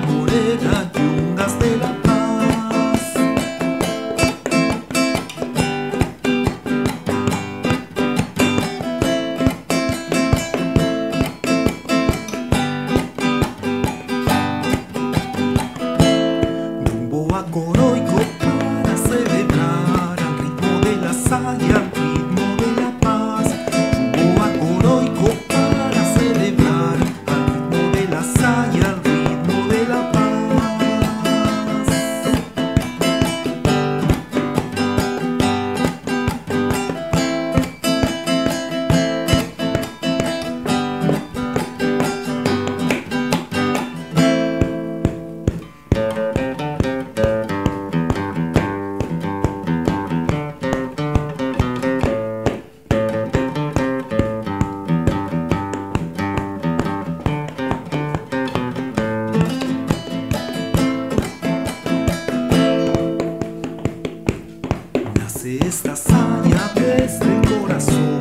morena, yungas de la paz. Rumbo a Coroico para celebrar al ritmo de la saya, al ritmo de la paz. Rumbo a Coroico para celebrar al ritmo de la saya, al ritmo de la paz. Nace esta saya desde el corazón.